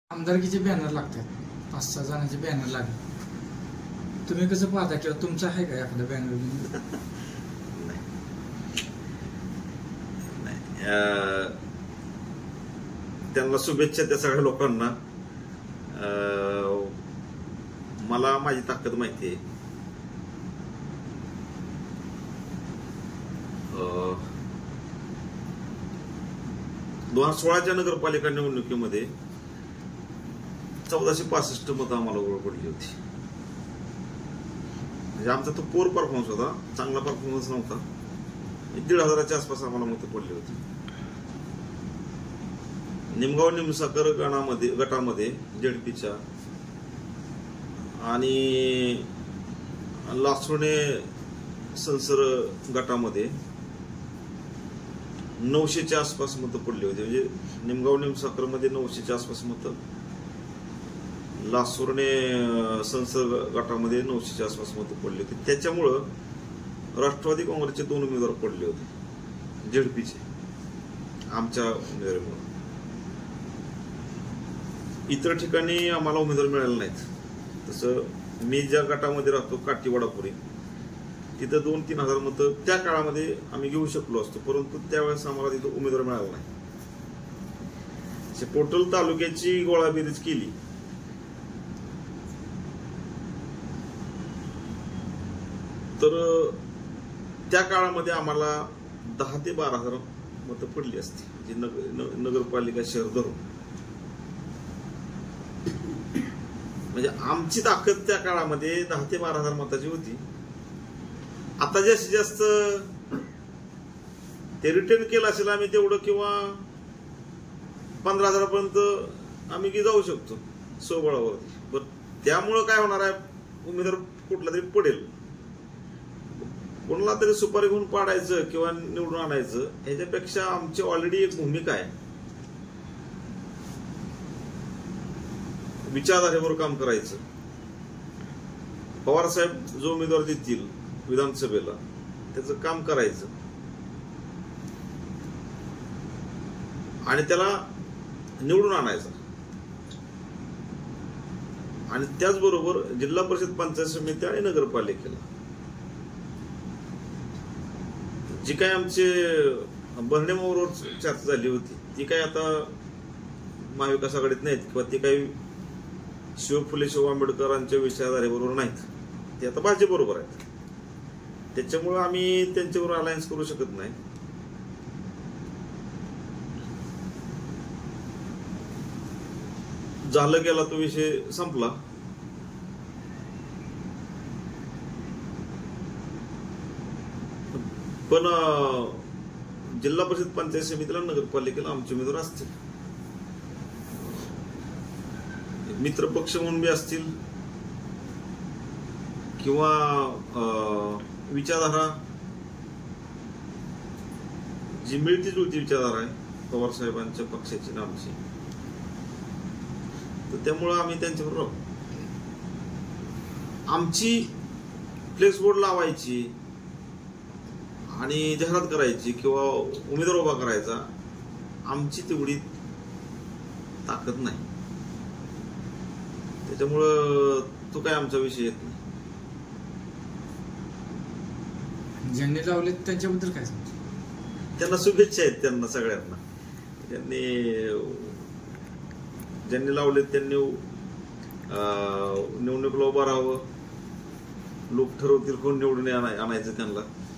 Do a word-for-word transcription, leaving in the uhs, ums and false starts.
आमदारकीचे banner लागतात, पाच सहा जणांचे बॅनर लागले. तुम्ही कसं पाहता किंवा तुमचं आहे का एखादा बॅनर? त्यांना शुभेच्छा त्या सगळ्या लोकांना. मला माझी ताकद माहिती आहे. दोन हजार सोळाच्या नगरपालिका निवडणुकीमध्ये चौदाशे पासष्ट मतं आम्हाला ओळख पडली होती. म्हणजे आमचा तो पोर परफॉर्मन्स होता, चांगला परफॉर्मन्स नव्हता. दीड हजाराच्या आसपास आम्हाला मतं पडली होती. निमगाव निमसाकर गणामध्ये गटामध्ये जेडपीच्या आणि लासोणे संसर गटामध्ये नऊशेच्या आसपास मतं पडली होती. म्हणजे निमगाव निमसाकर मध्ये नऊशेच्या आसपास मतं, लासोर्णे संसद गटामध्ये नऊशेच्या आसपास मतं पडली होती. त्याच्यामुळं राष्ट्रवादी काँग्रेसचे दोन उमेदवार पडले होते जेडपीचे आमच्या उमेदवारीमुळे. इतर ठिकाणी आम्हाला उमेदवार मिळाले नाहीत. तसं मी ज्या गटामध्ये राहतो काटीवाडापुरी, तिथं दोन तीन हजार मतं त्या काळामध्ये आम्ही घेऊ शकलो असतो, परंतु त्यावेळेस आम्हाला तिथं उमेदवार मिळाला नाही. टोटल तालुक्याची गोळाबेरीज केली तर त्या काळामध्ये आम्हाला दहा ते बारा हजार मतं पडली असती, जी नगरपालिका शहर धरून. म्हणजे आमची ताकद त्या काळामध्ये दहा ते बारा हजार मताची होती. आता जास्तीत जास्त ते रिटर्न केलं असेल आम्ही तेवढं, किंवा पंधरा हजारापर्यंत आम्ही जाऊ शकतो स्वबळावरती. पण त्यामुळं काय होणार आहे, उमेदवार कुठला तरी पडेल, कोणाला तरी सुपारी घेऊन पाडायचं किंवा निवडून आणायचं, ह्याच्यापेक्षा आमची ऑलरेडी एक भूमिका आहे, विचारधारेवर काम करायचं. पवार साहेब जो उमेदवार देतील विधानसभेला त्याचं काम करायचं आणि त्याला निवडून आणायचं. आणि त्याचबरोबर जिल्हा परिषद, पंचायत समिती आणि नगरपालिकेला जी काही आमचे बर्णेमावर चर्चा झाली होती ती काही आता महाविकास आघाडीत नाहीत, किंवा ती काही शिव फुले शिव आंबेडकरांच्या विचारधारेबरोबर नाहीत, ते आता भाजप बरोबर आहेत. त्याच्यामुळे आम्ही त्यांच्याबरोबर अलायन्स करू शकत नाही. झालं गेला तो विषय संपला. पण जिल्हा परिषद, पंचायत समितीला, नगरपालिकेला आमचे उमेदवार असतील, मित्र पक्ष म्हणून बी असतील, किंवा विचारधारा जी मिळती जुळती विचारधारा आहे पवार साहेबांच्या पक्षाची ना आमची, तर त्यामुळं आम्ही त्यांच्याबरोबर राहू. आमची फ्लेक्स बोर्ड लावायची आणि जाहिरात करायची किंवा उमेदवार उभा करायचा, आमची तेवढी ताकद नाही. त्याच्यामुळं तो काय आमचा विषय येत नाही. ज्यांनी लावले त्यांच्याबद्दल काय सांग? त्यांना शुभेच्छा आहेत, त्यांना सगळ्यांना. त्यांनी ज्यांनी लावले त्यांनी निवडणुकीला उभं राहावं. लोक ठरवतील कोण निवडून आणायचं त्यांना.